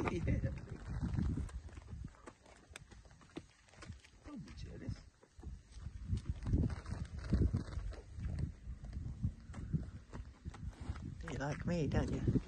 Yeah. Don't be jealous. You like me, don't you?